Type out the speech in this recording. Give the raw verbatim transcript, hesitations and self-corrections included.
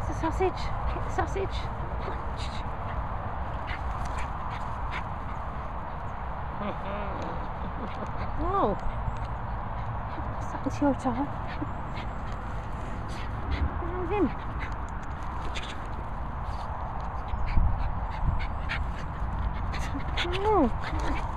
the sausage. Hit the sausage. Whoa. What's that into your toe? Where's him? Oh.